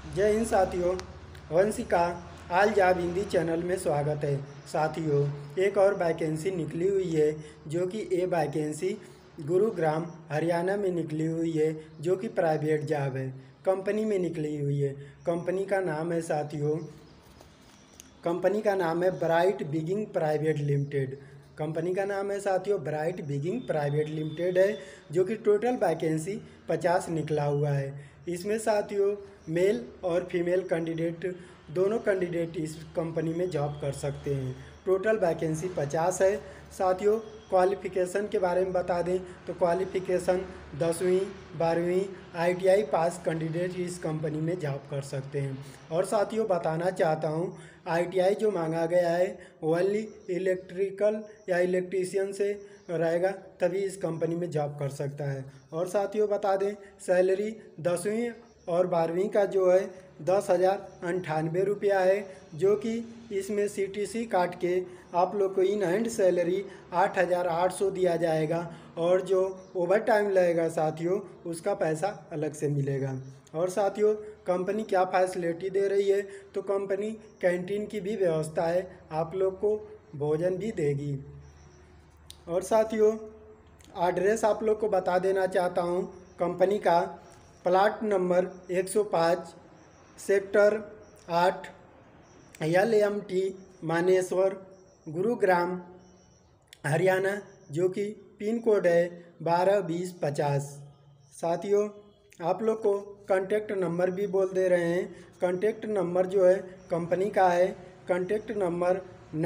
जय हिंद साथियों। वंशिका आल जाब हिंदी चैनल में स्वागत है। साथियों, एक और वैकेंसी निकली हुई है जो कि ये वैकेंसी गुरुग्राम हरियाणा में निकली हुई है, जो कि प्राइवेट जॉब है, कंपनी में निकली हुई है। कंपनी का नाम है साथियों, कंपनी का नाम है bright beginning private limited. Company का नाम है साथियों ब्राइट बिगिंग प्राइवेट लिमिटेड है, जो कि टोटल वैकेंसी 50 निकला हुआ है। इसमें साथियों मेल और फीमेल कैंडिडेट दोनों कैंडिडेट इस कंपनी में जॉब कर सकते हैं। टोटल वैकेंसी 50 है। साथियों क्वालिफ़िकेशन के बारे में बता दें तो क्वालिफ़िकेशन 10वीं 12वीं ITI पास कैंडिडेट इस कंपनी में जॉब कर सकते हैं। और साथियों बताना चाहता हूँ ITI जो मांगा गया है ओनली इलेक्ट्रिकल या इलेक्ट्रीशियन से रहेगा, तभी इस कंपनी में जॉब कर सकता है। और साथियों बता दें सैलरी 10वीं और 12वीं का जो है 10,098 रुपया है, जो कि इसमें CTC काट के आप लोग को इन हैंड सैलरी 8,800 दिया जाएगा, और जो ओवर टाइम लगेगा साथियों उसका पैसा अलग से मिलेगा। और साथियों कंपनी क्या फैसिलिटी दे रही है तो कंपनी कैंटीन की भी व्यवस्था है, आप लोग को भोजन भी देगी। और साथियों एड्रेस आप लोग को बता देना चाहता हूँ, कंपनी का plot number 105 sector 8 LMT Manesar Gurugram Haryana, जो कि पिन कोड है 122050। साथियों आप लोग को कॉन्टेक्ट नंबर भी बोल दे रहे हैं। कॉन्टेक्ट नंबर जो है कंपनी का है कॉन्टेक्ट नंबर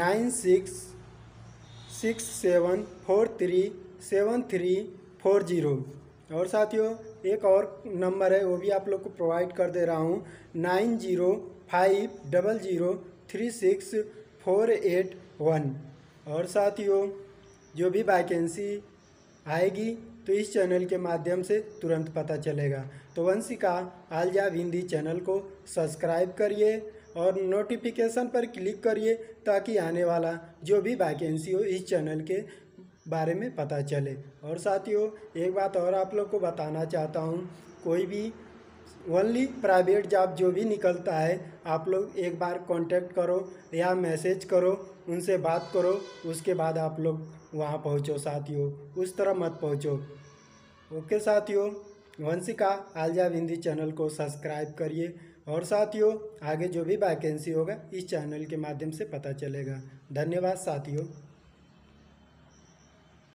9667437340। और साथियों एक और नंबर है वो भी आप लोग को प्रोवाइड कर दे रहा हूँ 9050003648 और साथियों जो भी वैकेंसी आएगी तो इस चैनल के माध्यम से तुरंत पता चलेगा। तो वंशिका आल जाब हिंदी चैनल को सब्सक्राइब करिए और नोटिफिकेशन पर क्लिक करिए, ताकि आने वाला जो भी वैकेंसी हो इस चैनल के बारे में पता चले। और साथियों एक बात और आप लोग को बताना चाहता हूँ, कोई भी ओनली प्राइवेट जॉब जो भी निकलता है आप लोग एक बार कांटेक्ट करो या मैसेज करो, उनसे बात करो, उसके बाद आप लोग वहाँ पहुँचो। साथियों उस तरह मत पहुँचो। ओके साथियों, वंशिका आल जाब हिंदी चैनल को सब्सक्राइब करिए, और साथियों आगे जो भी वैकेंसी होगा इस चैनल के माध्यम से पता चलेगा। धन्यवाद साथियों।